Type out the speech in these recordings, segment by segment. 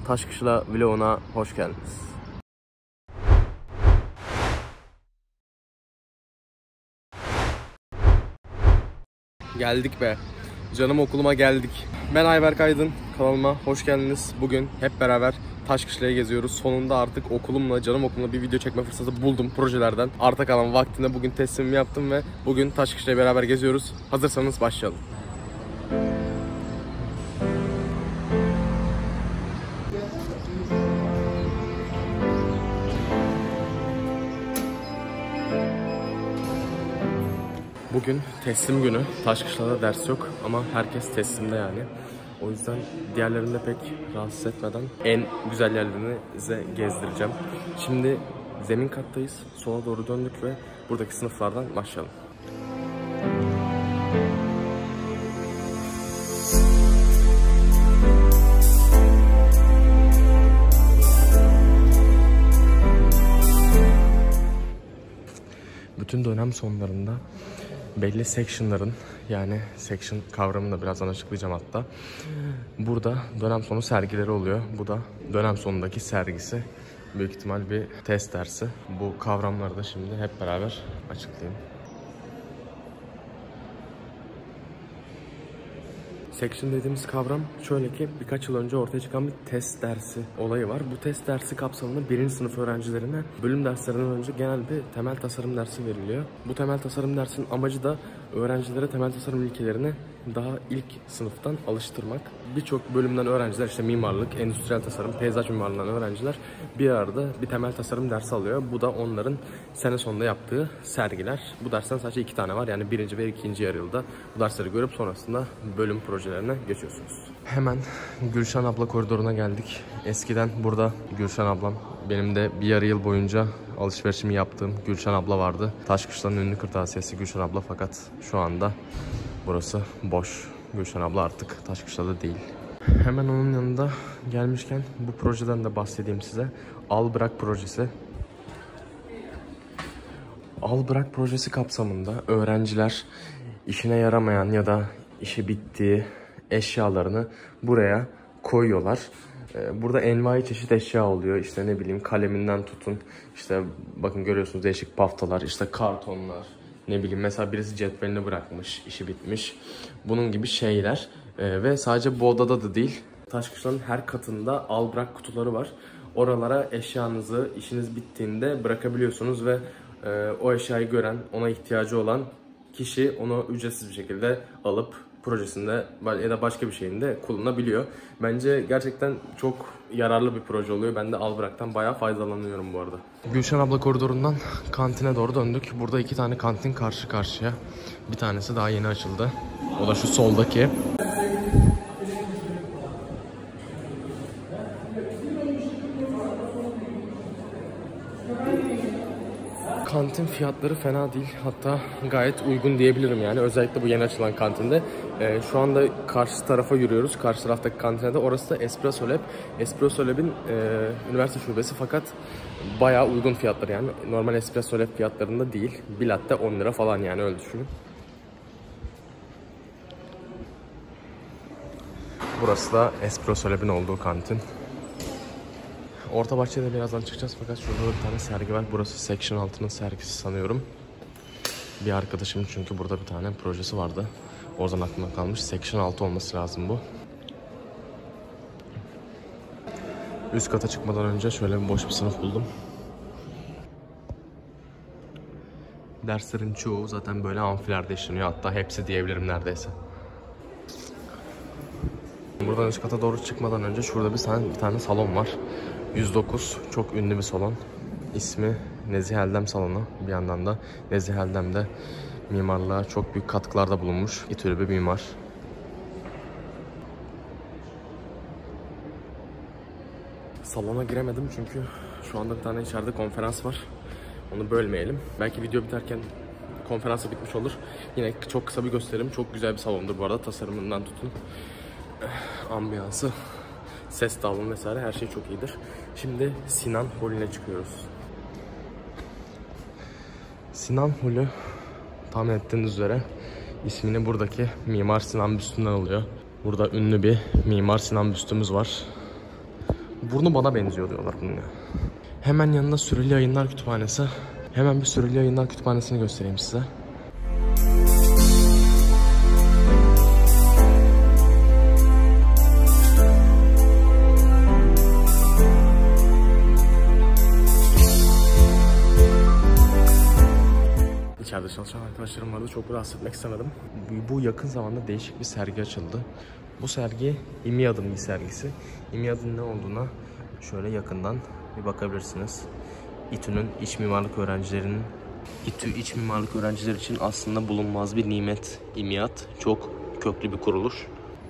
Taşkışla vloguna hoş geldiniz. Geldik be. Canım okuluma geldik. Ben Ayberk Aydın. Kanalıma hoş geldiniz. Bugün hep beraber Taşkışla'ya geziyoruz. Sonunda artık okulumla, canım okulumla bir video çekme fırsatı buldum projelerden. Arta kalan vaktinde bugün teslimimi yaptım ve bugün Taşkışla'ya beraber geziyoruz. Hazırsanız başlayalım. Bugün teslim günü. Taşkışla'da ders yok ama herkes teslimde yani. O yüzden diğerlerini de pek rahatsız etmeden en güzel yerlerini size gezdireceğim. Şimdi zemin kattayız. Sola doğru döndük ve buradaki sınıflardan başlayalım. Bütün dönem sonlarında belli section'ların, yani section kavramını da birazdan açıklayacağım hatta. Burada dönem sonu sergileri oluyor. Bu da dönem sonundaki sergisi. Büyük ihtimal bir test dersi. Bu kavramları da şimdi hep beraber açıklayayım. Section dediğimiz kavram şöyle ki birkaç yıl önce ortaya çıkan bir test dersi olayı var. Bu test dersi kapsamında 1. sınıf öğrencilerine bölüm derslerinden önce genel bir temel tasarım dersi veriliyor. Bu temel tasarım dersinin amacı da öğrencilere temel tasarım ilkelerini daha ilk sınıftan alıştırmak. Birçok bölümden öğrenciler, işte mimarlık, endüstriyel tasarım, peyzaj mimarlığından öğrenciler bir arada bir temel tasarım dersi alıyor. Bu da onların sene sonunda yaptığı sergiler. Bu dersten sadece 2 tane var. Yani 1. ve 2. yarı yılda bu dersleri görüp sonrasında bölüm projelerine geçiyorsunuz. Hemen Gülşen abla koridoruna geldik. Eskiden burada Gülşen ablam, benim de bir yarı yıl boyunca alışverişimi yaptığım Gülşen abla vardı. Taşkışla'nın ünlü kırtasiyesi Gülşen abla, fakat şu anda burası boş. Gülşen abla artık Taşkışla'da değil. Hemen onun yanında gelmişken bu projeden de bahsedeyim size. Al Bırak projesi. Al Bırak projesi kapsamında öğrenciler işine yaramayan ya da işi bittiği eşyalarını buraya koyuyorlar. Burada envai çeşit eşya oluyor. İşte ne bileyim, kaleminden tutun. İşte bakın görüyorsunuz, değişik paftalar, işte kartonlar. Ne bileyim, mesela birisi cetvelini bırakmış, işi bitmiş. Bunun gibi şeyler. Ve sadece bu odada da değil, Taşkışla'nın her katında Al Bırak kutuları var. Oralara eşyanızı işiniz bittiğinde bırakabiliyorsunuz ve o eşyayı gören, ona ihtiyacı olan kişi onu ücretsiz bir şekilde alıp projesinde ya da başka bir şeyinde kullanabiliyor. Bence gerçekten çok yararlı bir proje oluyor. Ben de Al Bırak'tan bayağı faydalanıyorum bu arada. Gülşen abla koridorundan kantine doğru döndük. Burada 2 tane kantin karşı karşıya. Bir tanesi daha yeni açıldı. O da şu soldaki. Kantin fiyatları fena değil. Hatta gayet uygun diyebilirim yani. Özellikle bu yeni açılan kantinde. Şu anda karşı tarafa yürüyoruz. Karşı taraftaki kantine de. Orası da Espresso Lab. Espresso Lab'in üniversite şubesi, fakat bayağı uygun fiyatları yani. Normal Espresso Lab fiyatlarında değil. Bir latte 10 lira falan, yani öyle düşünün. Burası da Espresso Lab'in olduğu kantin. Orta bahçede birazdan çıkacağız, fakat şurada bir tane sergi var. Burası Section 6'nın sergisi sanıyorum. Bir arkadaşım çünkü burada bir tane projesi vardı. Oradan aklımda kalmış. Section 6 olması lazım bu. Üst kata çıkmadan önce şöyle bir boş bir sınıf buldum. Derslerin çoğu zaten böyle amfilerde işleniyor. Hatta hepsi diyebilirim neredeyse. Buradan üst kata doğru çıkmadan önce şurada bir tane salon var. 109, çok ünlü bir salon. İsmi Nezih Eldem Salonu. Bir yandan da Nezih Eldem de mimarlığa çok büyük katkılarda bulunmuş İTÜ'lü bir mimar. Salona giremedim çünkü şu anda bir tane içeride konferans var. Onu bölmeyelim. Belki video biterken konferansı bitmiş olur. Yine çok kısa bir gösterim. Çok güzel bir salondur bu arada. Tasarımından tutun, ambiyansı, ses dağılımı vesaire her şey çok iyidir. Şimdi Sinan Holü'ne çıkıyoruz. Sinan Holü, tahmin ettiğiniz üzere ismini buradaki Mimar Sinan büstünden alıyor. Burada ünlü bir Mimar Sinan büstümüz var. Burnu bana benziyor diyorlar bunun ya. Hemen yanında Süreli Yayınlar Kütüphanesi. Hemen bir Süreli Yayınlar Kütüphanesi'ni göstereyim size. İçeride çalışan arkadaşlarım vardı. Çok rahatsız etmek istemedim. Bu yakın zamanda değişik bir sergi açıldı. Bu sergi İMİAD'ın bir sergisi. İMİAD'ın ne olduğuna şöyle yakından bir bakabilirsiniz. İTÜ'nün iç mimarlık öğrencilerinin İTÜ iç mimarlık öğrenciler için aslında bulunmaz bir nimet İMİAD. Çok köklü bir kuruluş.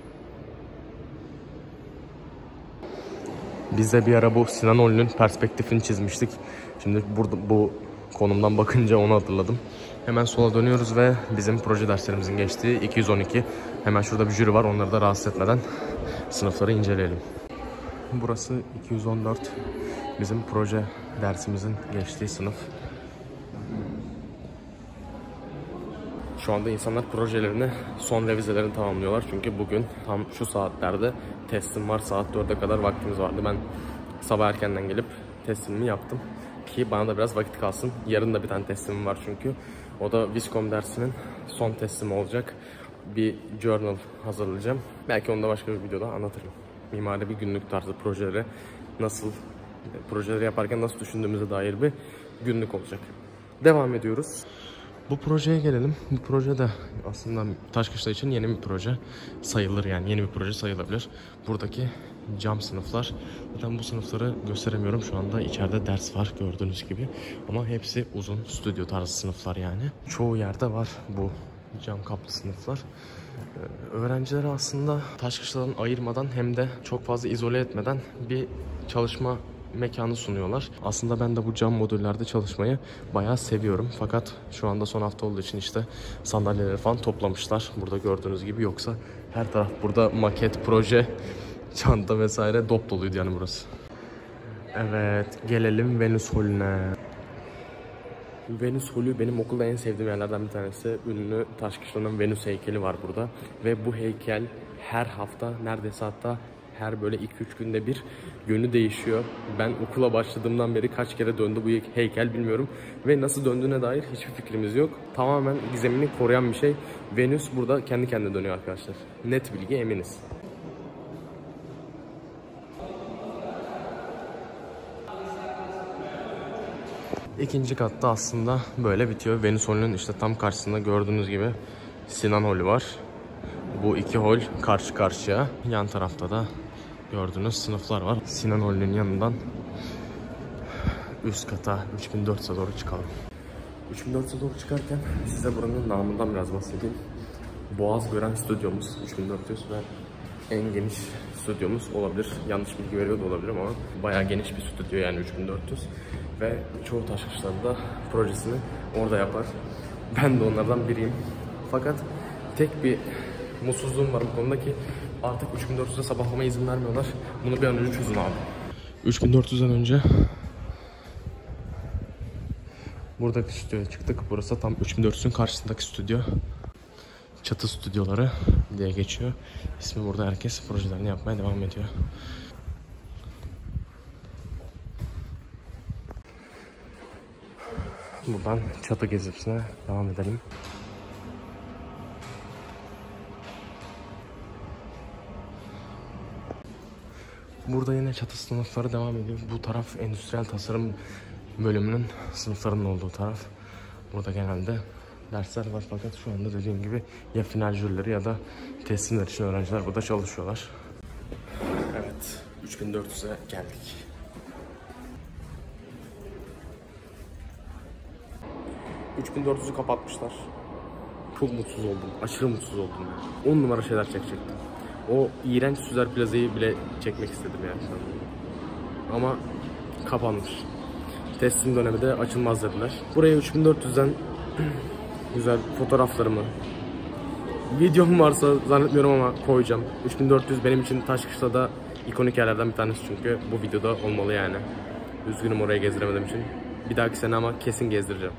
Biz de bir ara bu Sinan Oğlu'nun perspektifini çizmiştik. Şimdi burada bu konumdan bakınca onu hatırladım. Hemen sola dönüyoruz ve bizim proje derslerimizin geçtiği 212. Hemen şurada bir jüri var. Onları da rahatsız etmeden sınıfları inceleyelim. Burası 214. Bizim proje dersimizin geçtiği sınıf. Şu anda insanlar projelerini, son revizelerini tamamlıyorlar. Çünkü bugün tam şu saatlerde teslim var. Saat 4'e kadar vaktimiz vardı. Ben sabah erkenden gelip teslimimi yaptım. Ki bana da biraz vakit kalsın. Yarın da bir tane teslimim var çünkü. O da Viscom dersinin son teslimi olacak. Bir journal hazırlayacağım. Belki onu da başka bir videoda anlatırım. Mimari bir günlük tarzı projeleri yaparken nasıl düşündüğümüze dair bir günlük olacak. Devam ediyoruz. Bu projeye gelelim. Bu proje de aslında Taşkışla için yeni bir proje sayılır, yani yeni bir proje sayılabilir. Buradaki cam sınıflar. Zaten bu sınıfları gösteremiyorum. Şu anda içeride ders var gördüğünüz gibi. Ama hepsi uzun stüdyo tarzı sınıflar yani. Çoğu yerde var bu cam kaplı sınıflar. Öğrencileri aslında Taşkışla'dan ayırmadan hem de çok fazla izole etmeden bir çalışma mekanı sunuyorlar. Aslında ben de bu cam modüllerde çalışmayı bayağı seviyorum. Fakat şu anda son hafta olduğu için işte sandalyeleri falan toplamışlar. Burada gördüğünüz gibi, yoksa her taraf burada maket, proje, çanta vesaire dop doluydu yani burası. Evet, gelelim Venüs Holü'ne. Venüs Holü benim okulda en sevdiğim yerlerden bir tanesi. Ünlü Taşkışla'nın Venüs heykeli var burada. Ve bu heykel her hafta, neredeyse hatta her böyle 2-3 günde bir yönü değişiyor. Ben okula başladığımdan beri kaç kere döndü bu heykel bilmiyorum. Ve nasıl döndüğüne dair hiçbir fikrimiz yok. Tamamen gizemini koruyan bir şey. Venüs burada kendi kendine dönüyor arkadaşlar. Net bilgi, eminiz. İkinci katta aslında böyle bitiyor. Venüs Holü'nün işte tam karşısında gördüğünüz gibi Sinan Holü var. Bu iki hol karşı karşıya. Yan tarafta da gördüğünüz sınıflar var. Sinan Holü'nün yanından üst kata 3400'e doğru çıkalım. 3400'e doğru çıkarken size buranın namından biraz bahsedeyim. Boğaz gören stüdyomuz 3400 ve en geniş stüdyomuz olabilir. Yanlış bilgi veriyor da olabilirim ama bayağı geniş bir stüdyo yani 3400. Ve çoğu Taşkışla'da projesini orada yapar. Ben de onlardan biriyim. Fakat tek bir mutsuzluğum var bu konuda ki artık 3400'e sabahlama izin vermiyorlar. Bunu bir an önce çözün abi. 3400'den önce buradaki stüdyoya çıktık. Burası tam 3400'ün karşısındaki stüdyo. Çatı stüdyoları diye geçiyor. İsmi burada, herkes projelerini yapmaya devam ediyor. Buradan çatı gezisine devam edelim. Burada yine çatı sınıfları devam ediyor. Bu taraf endüstriyel tasarım bölümünün sınıflarının olduğu taraf. Burada genelde dersler var fakat şu anda dediğim gibi ya final jürileri ya da teslimler için öğrenciler burada çalışıyorlar. Evet, 3400'e geldik. 3400'ü kapatmışlar. Çok mutsuz oldum. Aşırı mutsuz oldum. 10 numara şeyler çekecektim. O iğrenç Süzer Plaza'yı bile çekmek istedim yani. Ama kapanmış. Teslim dönemi de açılmaz dediler. Buraya 3400'den güzel fotoğraflarımı, videom varsa zannetmiyorum ama koyacağım. 3400 benim için Taşkışla'da ikonik yerlerden bir tanesi çünkü bu videoda olmalı yani. Üzgünüm oraya gezdiremediğim için. Bir dahaki sene ama kesin gezdireceğim.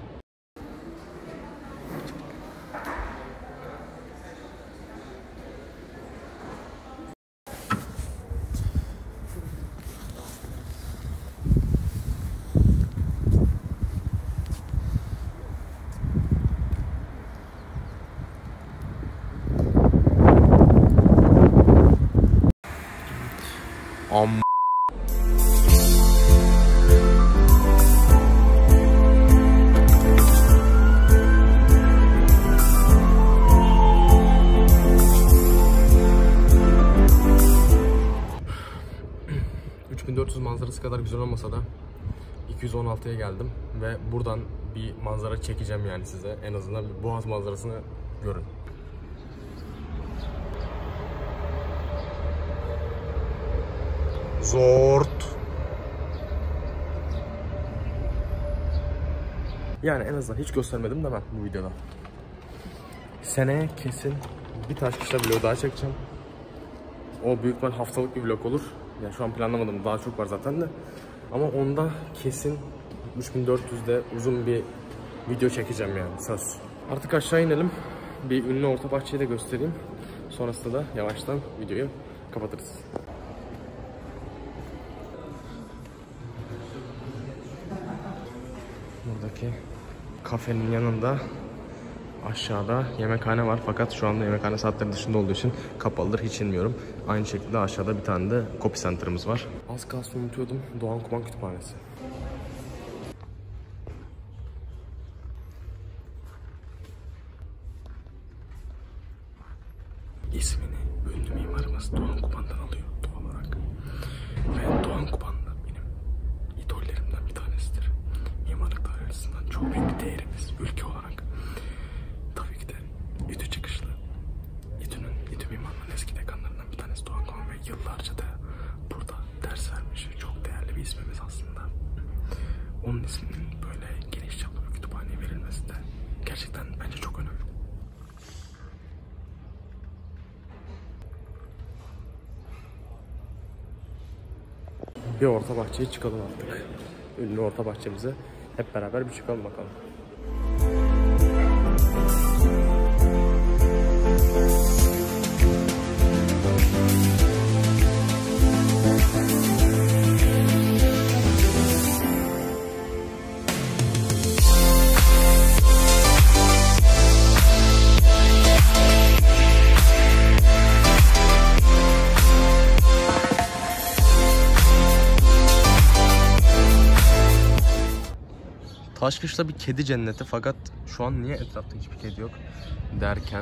...3400 manzarası kadar güzel olmasa da 216'ya geldim ve buradan bir manzara çekeceğim yani size. En azından bir Boğaz manzarasını görün. Zort. Yani en azından hiç göstermedim de ben bu videoda. Seneye kesin bir Taşkışla vlog daha çekeceğim. O büyük ihtimal haftalık bir vlog olur. Yani şu an planlamadım, daha çok var zaten de. Ama onda kesin 3400'de uzun bir video çekeceğim yani, söz. Artık aşağı inelim. Bir ünlü orta bahçeyi de göstereyim. Sonrasında da yavaştan videoyu kapatırız. Buradaki kafenin yanında aşağıda yemekhane var, fakat şu anda yemekhane saatleri dışında olduğu için kapalıdır, hiç inmiyorum. Aynı şekilde aşağıda bir tane de copy center'ımız var. Az kalsın unutuyordum, Doğan Kuban Kütüphanesi. İsmini ünlü mimarımız Doğan Kuban'dan alıyor doğal olarak. Ve Doğan Kuban da benim idollerimden bir tanesidir. Mimarlık tarihi açısından çok büyük bir değerimiz ülke olarak. Tabii ki de İTÜ çıkışlı. İTÜ mimarlığın eski dekanlarından bir tanesi Doğan Kuban ve yıllarca da burada ders vermiş. Çok değerli bir ismimiz aslında. Onun isminin böyle geniş çaplı bir kütüphaneye verilmesi de gerçekten bence çok önemli. Bir orta bahçeye çıkalım artık. Ünlü orta bahçemize hep beraber bir çıkalım bakalım. Taşkışla bir kedi cenneti, fakat şu an niye etrafta hiçbir kedi yok derken,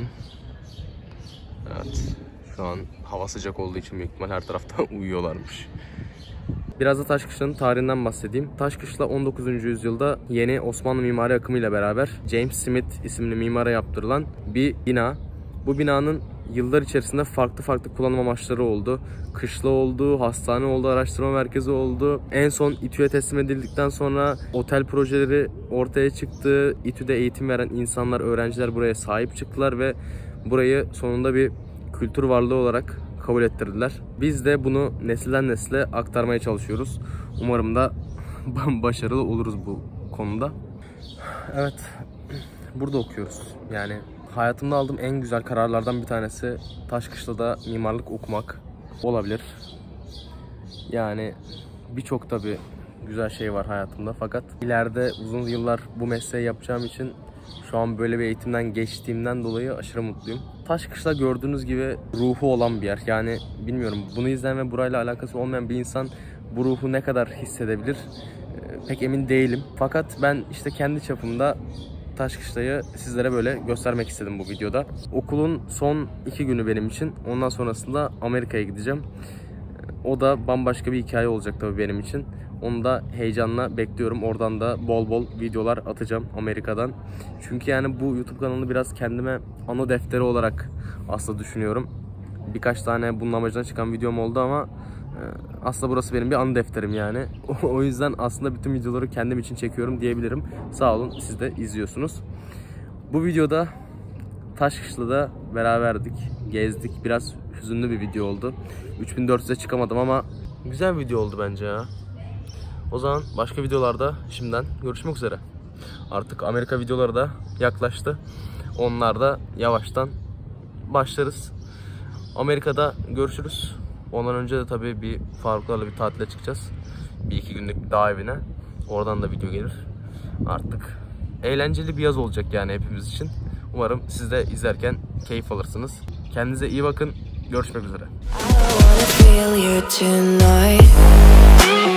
evet, şu an hava sıcak olduğu için büyük ihtimal her tarafta uyuyorlarmış. Biraz da Taşkışla'nın tarihinden bahsedeyim. Taşkışla 19. yüzyılda yeni Osmanlı mimari akımıyla beraber James Smith isimli mimara yaptırılan bir bina. Bu binanın yıllar içerisinde farklı kullanım amaçları oldu. Kışla oldu, hastane oldu, araştırma merkezi oldu. En son İTÜ'ye teslim edildikten sonra otel projeleri ortaya çıktı. İTÜ'de eğitim veren insanlar, öğrenciler buraya sahip çıktılar ve burayı sonunda bir kültür varlığı olarak kabul ettirdiler. Biz de bunu nesilden nesile aktarmaya çalışıyoruz. Umarım da başarılı oluruz bu konuda. Evet, burada okuyoruz. Yani hayatımda aldığım en güzel kararlardan bir tanesi Taşkışla'da mimarlık okumak olabilir. Yani birçok tabii güzel şey var hayatımda, fakat ileride uzun yıllar bu mesleği yapacağım için şu an böyle bir eğitimden geçtiğimden dolayı aşırı mutluyum. Taşkışla gördüğünüz gibi ruhu olan bir yer. Yani bilmiyorum, bunu izleyen ve burayla alakası olmayan bir insan bu ruhu ne kadar hissedebilir pek emin değilim. Fakat ben işte kendi çapımda Taşkışla'yı sizlere böyle göstermek istedim bu videoda. Okulun son 2 günü benim için. Ondan sonrasında Amerika'ya gideceğim. O da bambaşka bir hikaye olacak tabii benim için. Onu da heyecanla bekliyorum. Oradan da bol bol videolar atacağım Amerika'dan. Çünkü yani bu YouTube kanalını biraz kendime anı defteri olarak aslında düşünüyorum. Birkaç tane bunun amacına çıkan videom oldu ama aslında burası benim bir anı defterim yani. O yüzden aslında bütün videoları kendim için çekiyorum diyebilirim. Sağ olun, siz de izliyorsunuz. Bu videoda Taşkışla'da beraberdik, gezdik. Biraz hüzünlü bir video oldu. 3400'e çıkamadım ama güzel bir video oldu bence ya. O zaman başka videolarda şimdiden görüşmek üzere. Artık Amerika videoları da yaklaştı. Onlar da yavaştan başlarız. Amerika'da görüşürüz. Ondan önce de tabii bir Faruklarla bir tatile çıkacağız. 1-2 günlük bir dağ evine. Oradan da video gelir. Artık eğlenceli bir yaz olacak yani hepimiz için. Umarım siz de izlerken keyif alırsınız. Kendinize iyi bakın. Görüşmek üzere. I wanna feel you tonight.